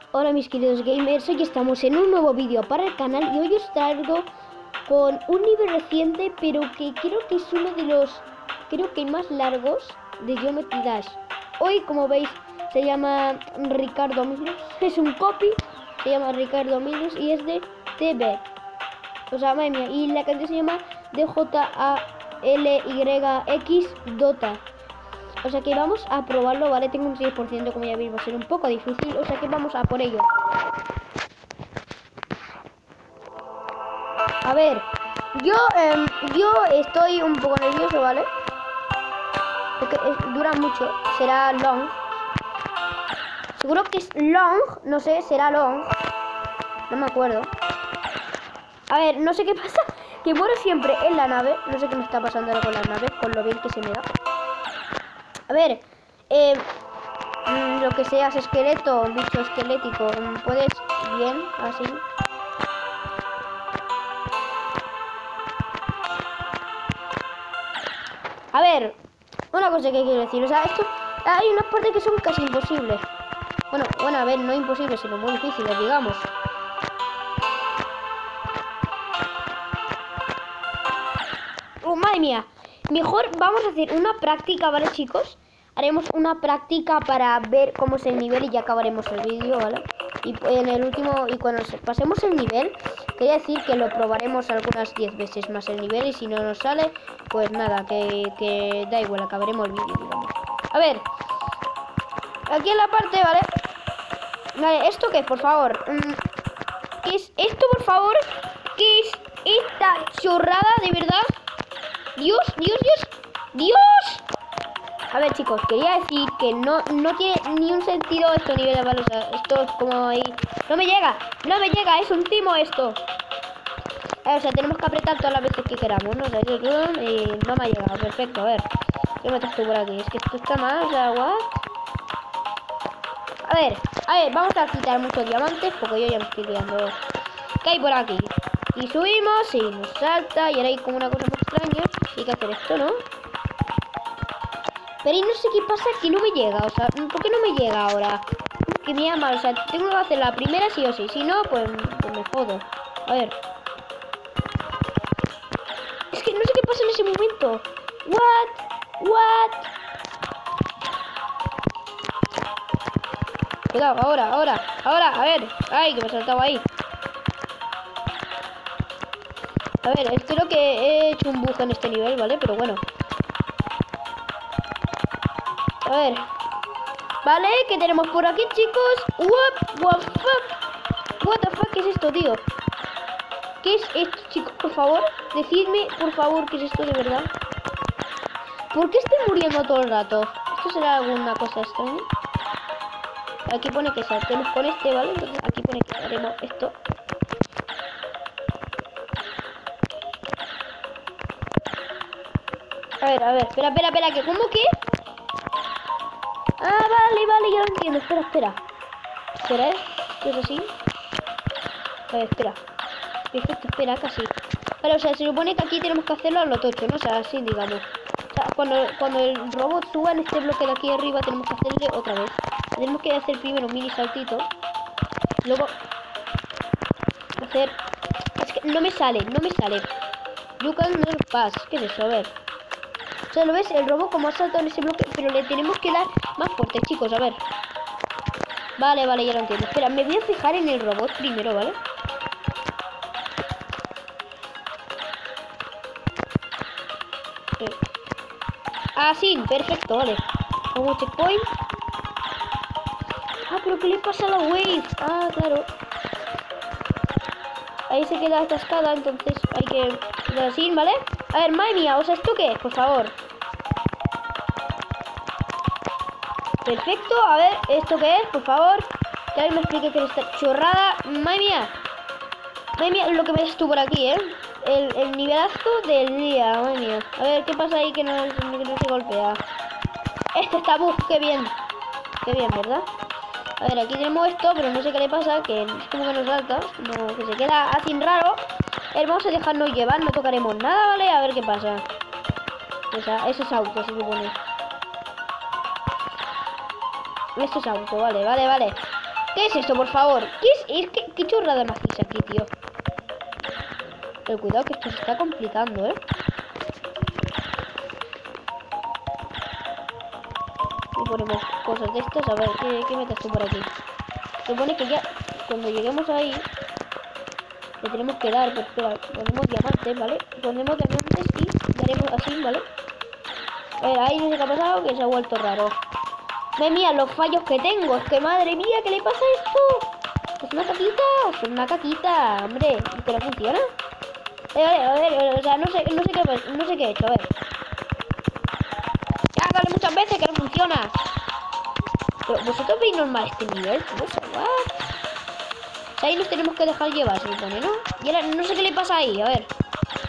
Hola mis queridos gamers, hoy estamos en un nuevo vídeo para el canal y hoy os traigo con un nivel reciente, pero que creo que es uno de los, más largos de Geometry Dash. Hoy, como veis, se llama Ricardo Milus, es un copy, se llama Ricardo Milus y es de TB. O sea, madre mía, y la canción se llama DJALYX Dota. O sea que vamos a probarlo, ¿vale? Tengo un 6%, como ya veis, va a ser un poco difícil. O sea que vamos a por ello. A ver, yo estoy un poco nervioso, ¿vale? Porque dura mucho, será long. Seguro que es long, no sé, será long. No me acuerdo. A ver, no sé qué pasa, que muero siempre en la nave. No sé qué me está pasando ahora con la nave, con lo bien que se me da. A ver, lo que seas esqueleto, bicho esquelético, puedes bien, así. A ver, una cosa que quiero decir, o sea, esto, hay unas partes que son casi imposibles. Bueno, a ver, no imposibles, sino muy difíciles, digamos. Madre mía, mejor vamos a hacer una práctica, ¿vale, chicos? Haremos una práctica para ver cómo es el nivel y ya acabaremos el vídeo, ¿vale? Y en el último, y cuando pasemos el nivel, quería decir que lo probaremos algunas 10 veces más el nivel y si no nos sale, pues nada, que da igual, acabaremos el vídeo, digamos. A ver, aquí en la parte, ¿vale? Vale, ¿esto qué es, por favor? ¿Qué es esto, por favor? ¿Qué es esta chorrada, de verdad? Dios. A ver, chicos, quería decir que no tiene ni un sentido estos niveles, ¿vale? O sea, esto es como ahí. No me llega, es un timo esto. O sea, tenemos que apretar todas las veces que queramos, ¿no? O sea, y no me ha llegado, perfecto, a ver. ¿Qué metes tú por aquí? Es que esto está mal, o sea, what? A ver, vamos a quitar muchos diamantes porque yo ya me estoy liando. ¿Qué hay por aquí? Y subimos y nos salta y ahora hay como una cosa muy extraña. Hay que hacer esto, ¿no? Pero no sé qué pasa, que no me llega, o sea, ¿por qué no me llega ahora? Que me llama, o sea, tengo que hacer la primera sí o sí, si no, pues me jodo. A ver. Es que no sé qué pasa en ese momento. What? Cuidado, ahora, a ver. Ay, que me he saltado ahí. A ver, espero que he hecho un bug en este nivel, ¿vale? Pero bueno. A ver. Vale, ¿qué tenemos por aquí, chicos? What the fuck, ¿qué es esto, tío? ¿Qué es esto, chicos? Por favor, decidme, por favor, ¿qué es esto de verdad? ¿Por qué estoy muriendo todo el rato? ¿Esto será alguna cosa extraña? Aquí pone que saltemos con este, ¿vale? Entonces aquí pone que haremos esto. A ver, espera, que ¿cómo que? Ah, vale, ya lo entiendo, espera. Espera, ¿qué es así? A ver, espera. Perfecto, espera, casi. Vale, o sea, se supone que aquí tenemos que hacerlo a lo tocho, ¿no? O sea, así, digamos. O sea, cuando el robot suba en este bloque de aquí arriba, tenemos que hacerle otra vez. Tenemos que hacer primero un mini saltito. Luego hacer... Es que no me sale. You can not pass. ¿Qué es eso? A ver. O sea, ¿lo ves? El robot como ha saltado en ese bloque, pero le tenemos que dar más fuerte, chicos, a ver. Vale, ya lo entiendo. Espera, me voy a fijar en el robot primero, ¿vale? Ah, sí, perfecto, vale. Como checkpoint. Ah, pero ¿qué le pasa a la wave? Ah, claro. Ahí se queda atascada, entonces hay que dar así, ¿vale? A ver, madre mía, o sea, ¿esto qué es? Por favor. Perfecto, a ver, ¿esto qué es? Por favor. Que alguien me explique qué es esta chorrada. Madre mía, lo que me das tú por aquí, ¿eh? El nivelazo del día, madre mía. A ver, ¿qué pasa ahí que no se golpea? Este está bug, qué bien, ¿verdad? A ver, aquí tenemos esto, pero no sé qué le pasa, que es como que nos salta, como que se queda así raro. Vamos a dejarnos llevar, no tocaremos nada, ¿vale? A ver qué pasa. O sea, eso es auto, se supone. Esto es auto, vale. ¿Qué es esto, por favor? ¿Qué chorrada me hacéis aquí, tío? Pero cuidado que esto se está complicando, ¿eh? Y ponemos cosas de estas. A ver, ¿qué metes tú por aquí? Se supone que ya cuando lleguemos ahí le tenemos que dar, pues espera, ponemos diamantes, ¿vale? Ponemos diamantes y daremos así, ¿vale? A ver, ahí no sé qué ha pasado, que se ha vuelto raro. Madre mía, los fallos que tengo. Es que madre mía, ¿qué le pasa a esto? Es una caquita, es una caquita, hombre. ¿Pero funciona? A ver, o sea, no sé qué he hecho, a ver. Ya, dale muchas veces que no funciona. Pero vosotros veis normal este nivel, ¿cómo se va? O sea, ahí nos tenemos que dejar llevar, se supone, ¿no? Y ahora no sé qué le pasa ahí, a ver.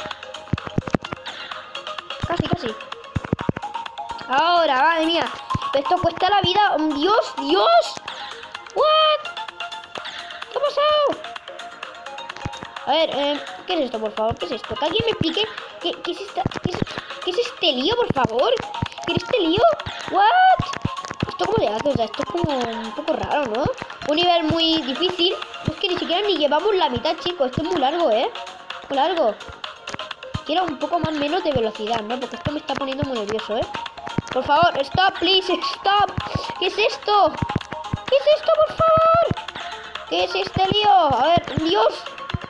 Casi. Ahora, madre mía. Esto cuesta la vida. ¡Dios! ¿What? ¿Qué ha pasado? A ver, ¿qué es esto, por favor? ¿Qué es esto? Que alguien me explique qué es este lío, por favor. ¿Qué es este lío? ¿What? ¿Esto cómo se hace? O sea, esto es como un poco raro, ¿no? Un nivel muy difícil. Es que ni siquiera ni llevamos la mitad, chicos. Esto es muy largo, ¿eh? Muy largo. Quiero un poco menos de velocidad, ¿no? Porque esto me está poniendo muy nervioso, ¿eh? Por favor, stop, please, stop. ¿Qué es esto? ¿Qué es esto, por favor? ¿Qué es este lío? A ver, Dios.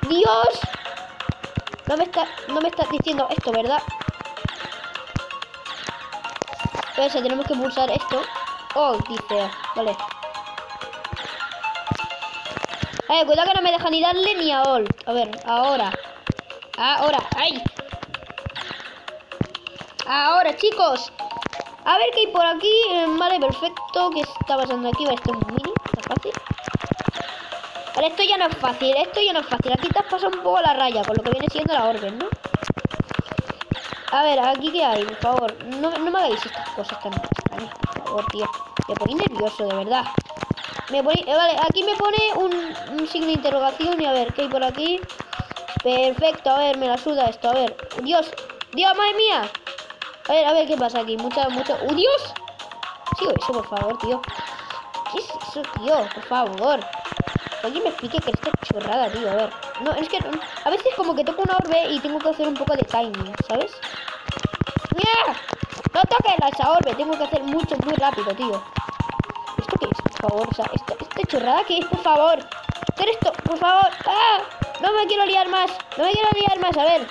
No me está diciendo esto, ¿verdad? Pues tenemos que pulsar esto. Oh, dice, vale. Cuidado que no me deja ni darle ni a all. A ver, ahora, ¡ay! Ahora, chicos. A ver qué hay por aquí. Vale, perfecto. ¿Qué está pasando aquí? Vale, esto es muy mini. Está fácil. Vale, esto ya no es fácil. Aquí te has pasado un poco la raya con lo que viene siendo la orbe, ¿no? A ver, aquí qué hay, por favor. No me hagáis estas cosas tan extrañas, por favor, tío. Me ponéis nervioso, de verdad. Vale, aquí me pone un signo de interrogación. Y a ver, ¿qué hay por aquí? Perfecto, a ver, me la suda esto. A ver, Dios, madre mía. A ver qué pasa aquí. ¡Oh, Dios! Sigo eso, por favor, tío. ¿Qué es eso, tío? Por favor. Que alguien me explique que esto es chorrada, tío. A ver. No, es que a veces como que toco una orbe y tengo que hacer un poco de timing, ¿sabes? ¡Mira! No toques esa orbe. Tengo que hacer muy rápido, tío. ¿Esto qué es, por favor? O sea, esta chorrada, ¿qué es, por favor? ¿Qué es esto? Por favor. ¡Ah! No me quiero liar más. A ver.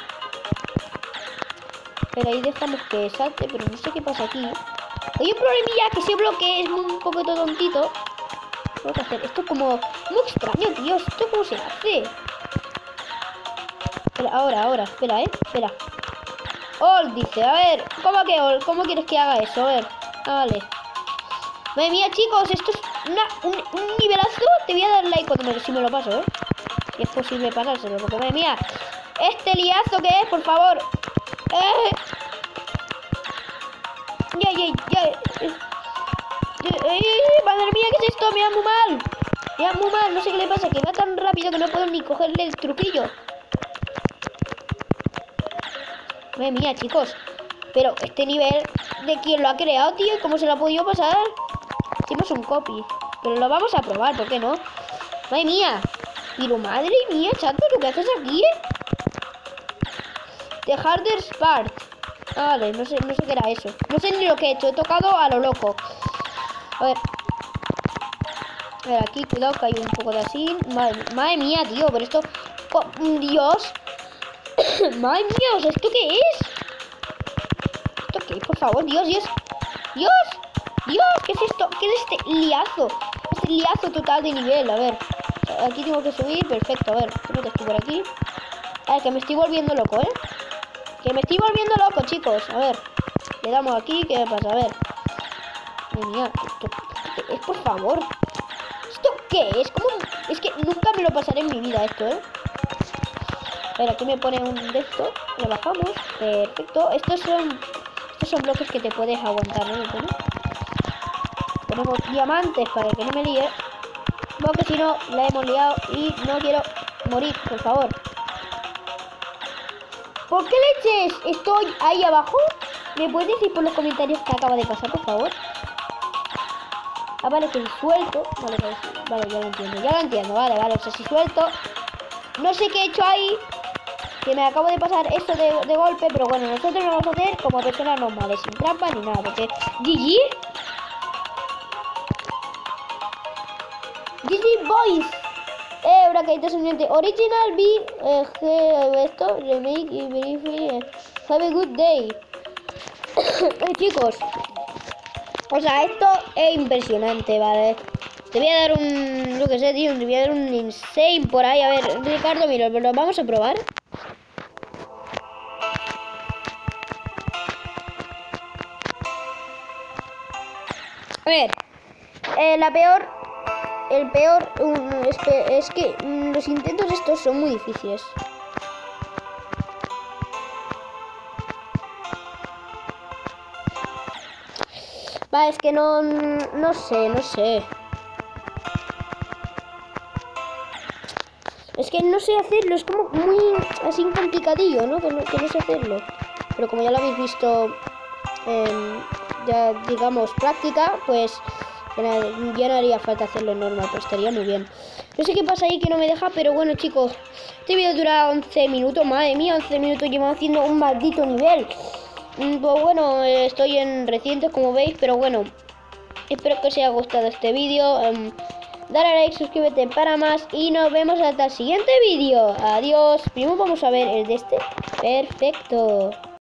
Pero ahí dejamos que salte, pero no sé qué pasa aquí. Hay un problemilla que ese bloque es un poquito tontito. Tengo que hacer esto como muy extraño, tío. ¿Esto cómo se hace? Espera, ahora, espera. All dice, a ver, ¿cómo que all? ¿Cómo quieres que haga eso? A ver, vale. Madre mía, chicos, esto es un nivelazo. Te voy a dar like si me lo paso, ¿eh? Si es posible pasárselo, porque madre mía, este liazo que es, por favor. Madre mía, ¿qué es esto? Me da muy mal. No sé qué le pasa, que va tan rápido que no puedo ni cogerle el truquillo. Madre mía, chicos. Pero este nivel, ¿de quién lo ha creado, tío? ¿Cómo se lo ha podido pasar? Hicimos un copy. Pero lo vamos a probar, ¿por qué no? Madre mía. Pero madre mía, chato, ¿lo que haces aquí? The hardest part. Vale, no sé qué era eso. No sé ni lo que he hecho. He tocado a lo loco. A ver, aquí, cuidado que hay un poco de así. Madre mía, tío, pero esto... Oh, Dios. Madre mía, o sea, ¿esto qué es? ¿Esto qué es, por favor? Dios, ¿qué es esto? ¿Qué es este liazo? Este liazo total de nivel, a ver. Aquí tengo que subir, perfecto, a ver. ¿Cómo te estoy por aquí? A ver, que me estoy volviendo loco, ¿eh? Que me estoy volviendo loco, chicos. A ver, le damos aquí, ¿qué pasa? A ver. Madre mía, ¿esto qué es, por favor? ¿Esto qué es? ¿Cómo? Es que nunca me lo pasaré en mi vida esto, ¿eh? A ver, aquí me pone un de esto. Lo bajamos. Perfecto. Estos son bloques que te puedes aguantar, ¿no? Ponemos diamantes para que no me líe. Porque si no, la hemos liado y no quiero morir, por favor. ¿Por qué leches estoy ahí abajo? ¿Me puedes decir por los comentarios qué acaba de pasar, por favor? Ah, vale, que si suelto... Vale, vale, vale, ya lo entiendo, vale, o sea, si suelto... No sé qué he hecho ahí, que me acabo de pasar esto de golpe, pero bueno, nosotros lo vamos a hacer como personas normales, sin trampa ni nada, porque... GG. GG Boys. Una caída sonriente. Original B, esto, remake y verify. Have a good day. Chicos, o sea, esto es impresionante, ¿vale? Te voy a dar un, yo que sé, tío, te voy a dar un insane por ahí. A ver, Ricardo, mira, lo vamos a probar. A ver, el peor es que los intentos estos son muy difíciles. Va, es que no sé. Es que no sé hacerlo, es como muy así complicadillo, ¿no? Que no sé hacerlo. Pero como ya lo habéis visto ya digamos práctica, pues ya no haría falta hacerlo normal, pues estaría muy bien. No sé qué pasa ahí que no me deja, pero bueno, chicos, este vídeo dura 11 minutos, madre mía, 11 minutos llevo haciendo un maldito nivel. Pues bueno, estoy en recientes como veis, pero bueno, espero que os haya gustado este vídeo. Dale a like, suscríbete para más y nos vemos hasta el siguiente vídeo. Adiós. Primero vamos a ver el de este. Perfecto.